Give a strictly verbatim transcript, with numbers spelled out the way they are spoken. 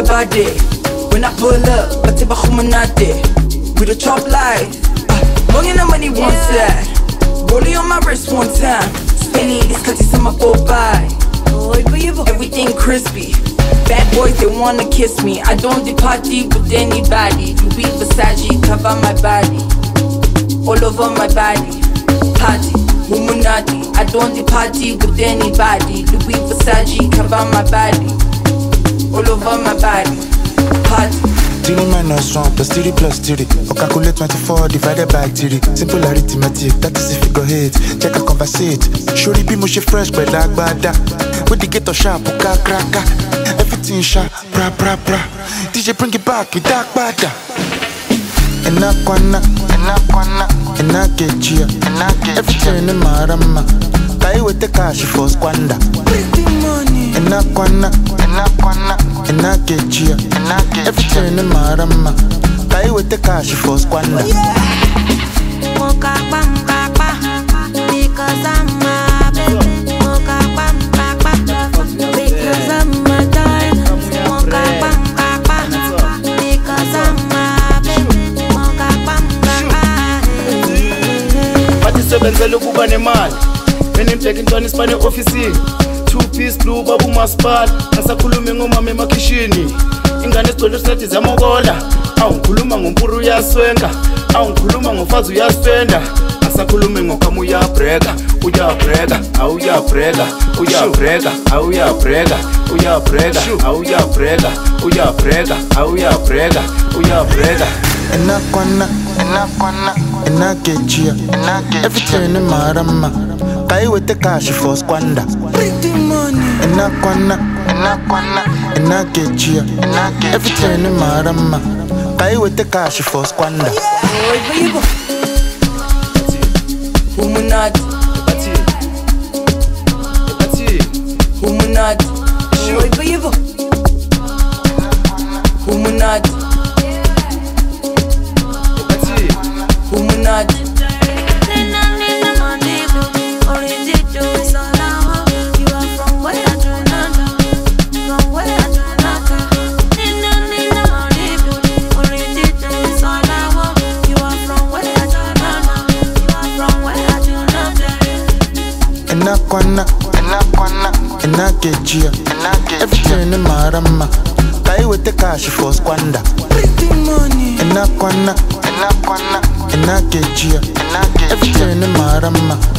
body. When I pull up, I take a humanate. We the chop life. Long in the money one side. Rolling on my wrist one time. Spinning these cutties on my go by. Everything crispy. Bad boys, they wanna kiss me. I don't do party with anybody. You be Versace, cover my body. All over my body. Party, Illuminati. I don't do party with anybody. Louis Versace, cover my body. All over my body. Party. Three minus one plus three plus three. Or calculate twenty-four divided by three. Simple arithmetic, that is if you go hit. Check a conversate. Surely be mushy fresh, but like bada. With the ghetto sharp, uka kraka. Everything sharp, bra bra bra. D J bring it back with dark bada. Enakwana, enakwana, enakechia, everything in marama. Kai with the cash for squander. Enakwana, enakwana, enakechia, everything in marama. Kai with the cash for squander. Moka bam baba, because I'm my baby. Moka bam baba, because I'm my diamond. Moka bam baba, because I'm my baby. Moka bam baba. But it's seven zelukuba nemali. When I'm taking twenty Spanish office. Two piece blue babu maspal. Nasakhuluma ngomama emakishini. Ingane sicolo sithi zamokola. Awungikhuluma ngompuru uyaswenga. Awungikhuluma ngofazi uyaspenda. Nasakhuluma ngokamu uyabreka. Uyabreka, awuyabreka. Uyabreka, awuyabreka. Uyabreka, awuyabreka. Uyabreka, awuyabreka. Uyabreka. Enakwana, enakwana, enakechia, everything in marama. Kai with the cash for squander. Enakwana, enakwana, enakechia, everything in marama. Kai with the cash for squander. Illuminati. Illuminati. Illuminati. Illuminati. Enakwana, enakwana, enakechia, everything in marama. Kai with the cash for squander. Enakwana, enakwana, enakechia, everything in marama.